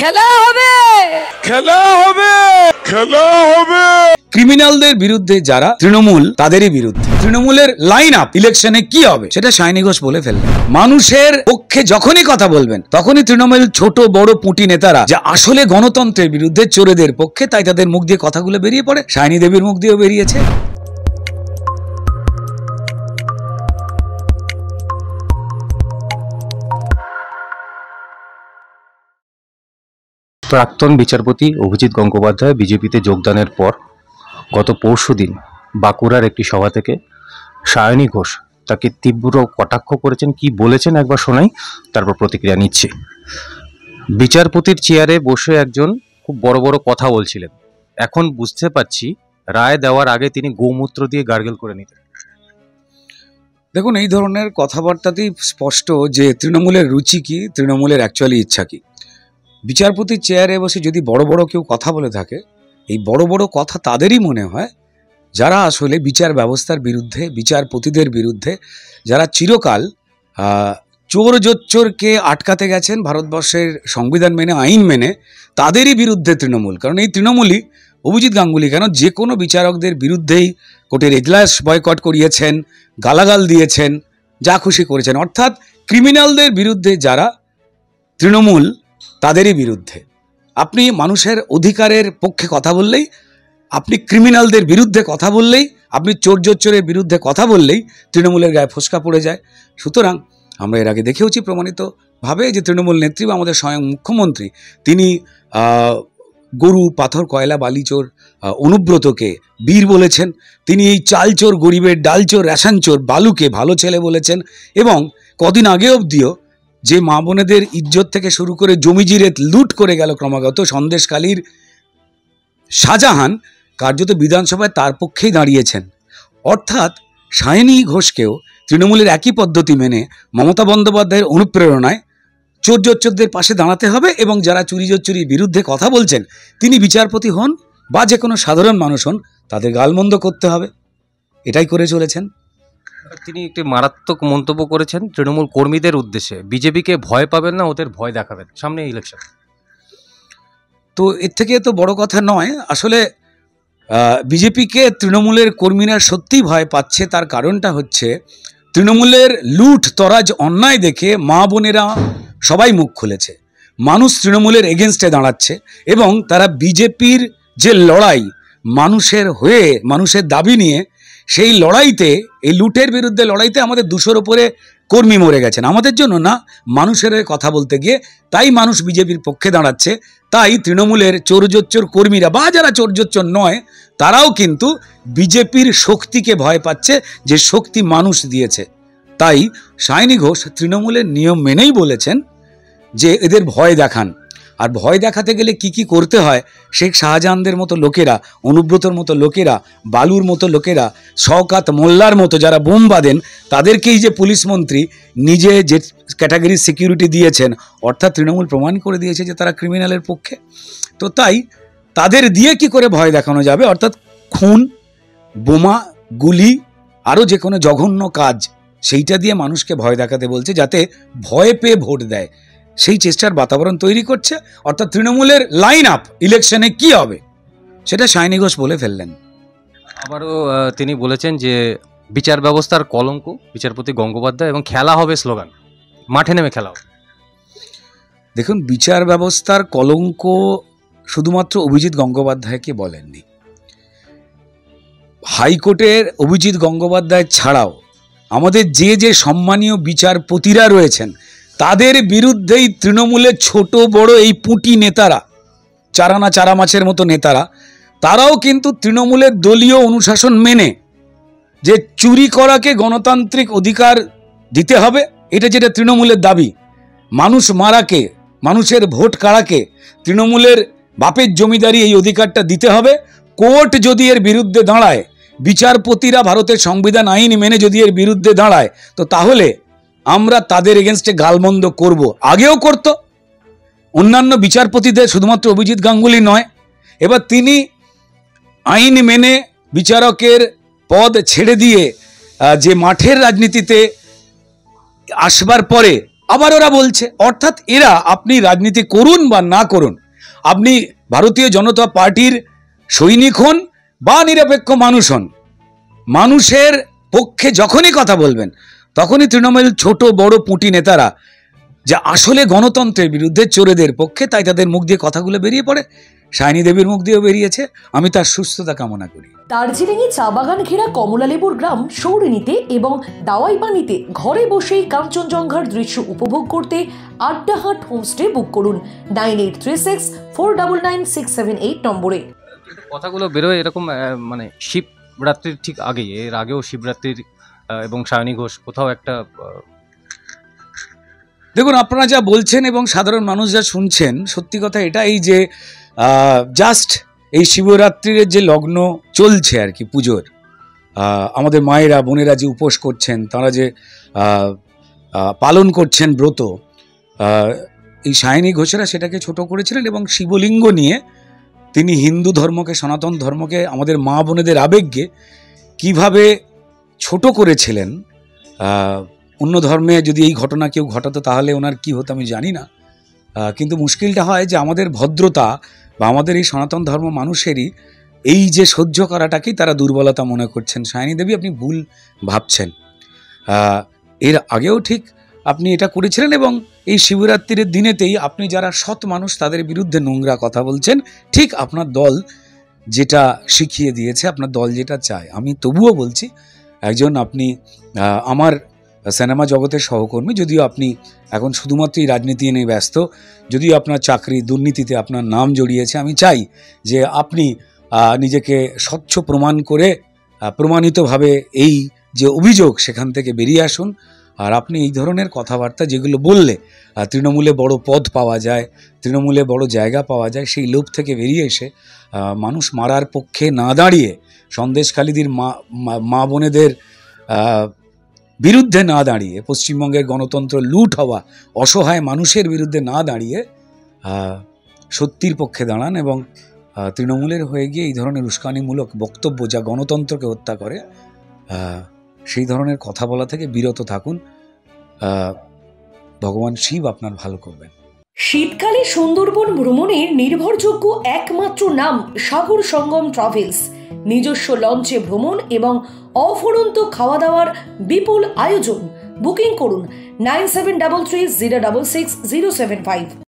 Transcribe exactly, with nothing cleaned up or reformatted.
খেলা হবে খেলা হবে খেলা হবে ক্রিমিনালদের বিরুদ্ধে যারা তৃণমূল তাদেরই বিরুদ্ধে তৃণমূলের লাইন আপ ইলেকশনে কি হবে সেটা সায়নী ঘোষ বলে ফেললেন। মানুষের পক্ষে যখনই কথা বলবেন তখনই তৃণমূল ছোট বড় পুঁটি নেতারা যা আসলে গণতন্ত্রের বিরুদ্ধে চোরেদের পক্ষে, তাই তাদের মুখ দিয়ে কথাগুলো বেরিয়ে পড়ে। সায়নী দেবীর মুখ দিয়েও বেরিয়েছে। প্রাক্তন বিচারপতি অভিজিৎ গঙ্গোপাধ্যায় বিজেপিতে যোগদানের পর গত পরশুদিন বাঁকুড়ার একটি সভা থেকে সায়নী ঘোষ তাকে তীব্র কটাক্ষ করেছেন। কি বলেছেন একবার শোনাই, তারপর প্রতিক্রিয়া নিচ্ছি। বিচারপতির চেয়ারে বসে একজন খুব বড় বড় কথা বলছিলেন, এখন বুঝতে পারছি রায় দেওয়ার আগে তিনি গোমূত্র দিয়ে গার্গেল করে নিতেন। দেখুন, এই ধরনের কথাবার্তাতেই স্পষ্ট যে তৃণমূলের রুচি কি, তৃণমূলের অ্যাকচুয়ালি ইচ্ছা কি। বিচারপতির চেয়ারে বসে যদি বড় বড় কেউ কথা বলে থাকে, এই বড় বড় কথা তাদেরই মনে হয় যারা আসলে বিচার ব্যবস্থার বিরুদ্ধে, বিচারপতিদের বিরুদ্ধে, যারা চিরকাল চোর জোচ্চোরকে আটকাতে গেছেন ভারতবর্ষের সংবিধান মেনে, আইন মেনে, তাদেরই বিরুদ্ধে তৃণমূল। কারণ এই তৃণমূলই অভিজিৎ গাঙ্গুলি কেন যে কোনো বিচারকদের বিরুদ্ধেই কোর্টের এজলাস বয়কট করিয়েছেন, গালাগাল দিয়েছেন, যা খুশি করেছেন। অর্থাৎ ক্রিমিনালদের বিরুদ্ধে যারা তৃণমূল তাদেরই বিরুদ্ধে। আপনি মানুষের অধিকারের পক্ষে কথা বললেই, আপনি ক্রিমিনালদের বিরুদ্ধে কথা বললেই, আপনি চোর জোচ্চোরের বিরুদ্ধে কথা বললেই তৃণমূলের গায়ে ফোসকা পড়ে যায়। সুতরাং আমরা এর আগে দেখেওছি প্রমাণিতভাবে যে তৃণমূল নেত্রী বা আমাদের স্বয়ং মুখ্যমন্ত্রী তিনি গরু, পাথর, কয়লা, বালিচোর অনুব্রতকে বীর বলেছেন। তিনি এই চালচোর, গরিবের ডালচোর, রেশনচোর বালুকে ভালো ছেলে বলেছেন। এবং কদিন আগে অবধিও যে মা বোনেদের ইজ্জত থেকে শুরু করে জমিজিরে লুট করে গেল ক্রমাগত সন্দেশখালীর শাহজাহান, কার্যত বিধানসভায় তার পক্ষেই দাঁড়িয়েছেন। অর্থাৎ সায়নী ঘোষকেও তৃণমূলের একই পদ্ধতি মেনে মমতা বন্দ্যোপাধ্যায়ের অনুপ্রেরণায় চোর জোচ্চোরদের পাশে দাঁড়াতে হবে এবং যারা চুরি জোচ্চুরির বিরুদ্ধে কথা বলছেন তিনি বিচারপতি হন বা যে কোনো সাধারণ মানুষ হন, তাদের গালমন্দ করতে হবে। এটাই করে চলেছেন। তিনি একটি মারাত্মক মন্তব্য করেছেন তৃণমূল কর্মীদের উদ্দেশ্যে, বিজেপিকে ভয় পাবেন না, ওদের ভয় দেখাবেন সামনে ইলেকশন। তো এর থেকে তো বড় কথা নয়। আসলে বিজেপিকে তৃণমূলের কর্মীরা সত্যিই ভয় পাচ্ছে। তার কারণটা হচ্ছে তৃণমূলের লুট তরাজ অন্যায় দেখে মা বোনেরা সবাই মুখ খুলেছে। মানুষ তৃণমূলের এগেনস্টে দাঁড়াচ্ছে এবং তারা বিজেপির যে লড়াই মানুষের হয়ে, মানুষের দাবি নিয়ে, সেই লড়াইতে, এই লুটের বিরুদ্ধে লড়াইতে আমাদের দুশোর ওপরে কর্মী মরে গেছেন আমাদের জন্য না, মানুষের কথা বলতে গিয়ে। তাই মানুষ বিজেপির পক্ষে দাঁড়াচ্ছে। তাই তৃণমূলের চোরজোচ্চোর কর্মীরা বা যারা চোরজোচ্চোর নয় তারাও কিন্তু বিজেপির শক্তিকে ভয় পাচ্ছে, যে শক্তি মানুষ দিয়েছে। তাই সায়নী ঘোষ তৃণমূলের নিয়ম মেনেই বলেছেন যে এদের ভয় দেখান। আর ভয় দেখাতে গেলে কি কি করতে হয়, শেখ শাহজাহানদের মতো লোকেরা, অনুব্রতর মতো লোকেরা, বালুর মতো লোকেরা, শওকাত মোল্লার মতো যারা বোম বাঁধেন, তাদেরকেই যে পুলিশ মন্ত্রী নিজে যে ক্যাটাগরির সিকিউরিটি দিয়েছেন, অর্থাৎ তৃণমূল প্রমাণ করে দিয়েছে যে তারা ক্রিমিনালের পক্ষে। তো তাই তাদের দিয়ে কি করে ভয় দেখানো যাবে, অর্থাৎ খুন, বোমা, গুলি, আরও যে কোনো জঘন্য কাজ, সেইটা দিয়ে মানুষকে ভয় দেখাতে বলছে, যাতে ভয় পেয়ে ভোট দেয়। সেই চেষ্টার বাতাবরণ তৈরি করছে। অর্থাৎ তৃণমূলের লাইন আপ ইলেকশনে কি হবে সেটা সায়নী ঘোষ বলে ফেললেন। আবারও তিনি বলেছেন যে বিচার ব্যবস্থার কলঙ্ক বিচারপতি গঙ্গোপাধ্যায়, এবং খেলা হবে স্লোগান, মাঠে নেমে খেলা হবে। দেখুন, বিচার ব্যবস্থার কলঙ্ক শুধুমাত্র অভিজিৎ গঙ্গোপাধ্যায়কে বলেননি। হাইকোর্টের অভিজিৎ গঙ্গোপাধ্যায় ছাড়াও আমাদের যে যে সম্মানীয় বিচারপতিরা রয়েছেন তাদের বিরুদ্ধেই তৃণমূলের ছোট বড় এই পুঁটি নেতারা, চারানা চারা মাছের মতো নেতারা, তারাও কিন্তু তৃণমূলের দলীয় অনুশাসন মেনে যে চুরি করাকে গণতান্ত্রিক অধিকার দিতে হবে, এটা যেটা তৃণমূলের দাবি, মানুষ মারাকে, মানুষের ভোট কাড়াকে তৃণমূলের বাপের জমিদারি, এই অধিকারটা দিতে হবে। কোর্ট যদি এর বিরুদ্ধে দাঁড়ায়, বিচারপতিরা ভারতের সংবিধান আইন মেনে যদি এর বিরুদ্ধে দাঁড়ায়, তো তাহলে আমরা তাদের এগেনস্টে গালমন্দ করব। আগেও করত অন্যান্য বিচারপতিদের, শুধুমাত্র অভিজিৎ গাঙ্গুলি নয়। এবার তিনি আইন মেনে বিচারকের পদ ছেড়ে দিয়ে যে মাঠের রাজনীতিতে আসবার পরে আবার ওরা বলছে, অর্থাৎ এরা আপনি রাজনীতি করুন বা না করুন, আপনি ভারতীয় জনতা পার্টির সৈনিক হন বা নিরপেক্ষ মানুষ হন, মানুষের পক্ষে যখনই কথা বলবেন তখনই তৃণমূল ছোট বড় পুঁটি নেতারা যে আসলে গণতন্ত্রের বিরুদ্ধে, চোরেদের পক্ষে, তাই তাদের মুখ দিয়ে কথাগুলো বেরিয়ে পড়ে। সায়নী দেবীর মুখ দিয়েও বেরিয়েছে। আমি তার সুস্থতা কামনা করি। দার্জিলিংয়ে চা বাগান ঘেরা কমলালেবুর গ্রাম সৌরিনীতে এবং দাওয়াই পানিতে ঘরে বসেই কাঞ্চনজঙ্ঘার দৃশ্য উপভোগ করতে আড্ডাহাট হোমস্টে বুক করুন nine eight three six four double nine six seven eight নম্বরে। কথাগুলো বেরোয় এরকম মানে শিবরাত্রির ঠিক আগেই, এর আগেও শিবরাত্রির এবং সায়নী ঘোষ কোথাও একটা। দেখুন, আপনারা যা বলছেন এবং সাধারণ মানুষ যা শুনছেন, সত্যি কথা এটাই যে জাস্ট এই শিবরাত্রির যে লগ্ন চলছে আর কি, পুজোর, আমাদের মায়েরা বোনেরা যে উপোস করছেন, তারা যে পালন করছেন ব্রত, এই সায়নী ঘোষেরা সেটাকে ছোট করেছিলেন এবং শিবলিঙ্গ নিয়ে তিনি হিন্দু ধর্মকে, সনাতন ধর্মকে, আমাদের মা বোনেদের আবেগকে কিভাবে ছোট করেছিলেন। অন্য ধর্মে যদি এই ঘটনা কেউ ঘটাতো তাহলে ওনার কি হতো আমি জানি না, কিন্তু মুশকিলটা হয় যে আমাদের ভদ্রতা বা আমাদের এই সনাতন ধর্ম মানুষেরই এই যে সহ্য করাটাকেই তারা দুর্বলতা মনে করছেন। সায়নী দেবী, আপনি ভুল ভাবছেন। এর আগেও ঠিক আপনি এটা করেছিলেন এবং এই শিবরাত্রির দিনেতেই আপনি যারা সৎ মানুষ তাদের বিরুদ্ধে নোংরা কথা বলছেন। ঠিক আপনার দল যেটা শিখিয়ে দিয়েছে, আপনার দল যেটা চায়। আমি তবুও বলছি, একজন আপনি আমার সিনেমা জগতের সহকর্মী, যদিও আপনি এখন শুধুমাত্র এই রাজনীতি নিয়ে ব্যস্ত, যদিও আপনার চাকরি দুর্নীতিতে আপনার নাম জড়িয়েছে, আমি চাই যে আপনি নিজেকে স্বচ্ছ প্রমাণ করে প্রমাণিতভাবে এই যে অভিযোগ সেখান থেকে বেরিয়ে আসুন। আর আপনি এই ধরনের কথাবার্তা যেগুলো বললে তৃণমূলে বড় পদ পাওয়া যায়, তৃণমূলে বড় জায়গা পাওয়া যায়, সেই লোভ থেকে বেরিয়ে এসে মানুষ মারার পক্ষে না দাঁড়িয়ে, সন্দেশখালীদের মা মা বোনেদের বিরুদ্ধে না দাঁড়িয়ে, পশ্চিমবঙ্গের গণতন্ত্র লুট হওয়া অসহায় মানুষের বিরুদ্ধে না দাঁড়িয়ে সত্যির পক্ষে দাঁড়ান এবং তৃণমূলের হয়ে গিয়ে এই ধরনের উস্কানিমূলক বক্তব্য যা গণতন্ত্রকে হত্যা করে, সেই ধরনের কথা বলা থেকে বিরত থাকুন। ভগবান শিব আপনার ভালো করবেন। শীতকালে সুন্দরবন ভ্রমণের নির্ভরযোগ্য একমাত্র নাম সাগর সঙ্গম ট্রাভেলস। নিজস্ব লঞ্চে ভ্রমণ এবং অফুরন্ত খাওয়া দাওয়ার বিপুল আয়োজন। বুকিং করুন nine seven double three zero double six zero seven five.